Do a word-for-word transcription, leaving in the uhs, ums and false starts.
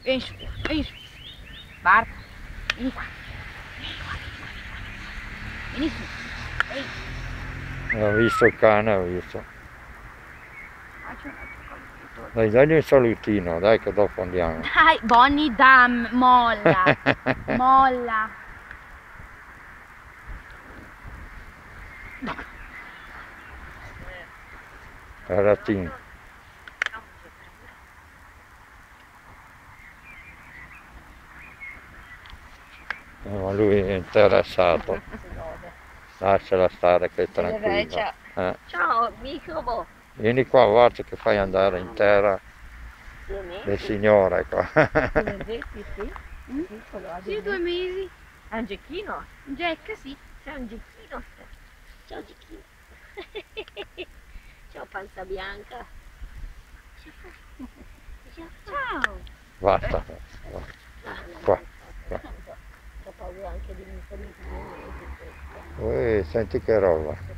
Vieni su, vieni su. Bart, vieni qua. Vieni su. Ehi. Ho visto il cane, ho visto. Faccio un altro. Dai, dagli un salutino, dai che dopo andiamo. Dai, Bonnie, dam, molla. Molla. Ratin. Eh, ma lui è interessato. Lasciala stare che è tranquillo. Eh. Ciao, microbo. Vieni qua, guarda che fai andare in terra le signore qua. Sì, Mm? Sì, due mesi. È un gecchino? Un Jack, sì. Sei un gecchino? Ciao gecchino. Ciao panza bianca. Ciao. Basta. Qua, qua. Ho paura anche di un po' di Ui, senti che roba.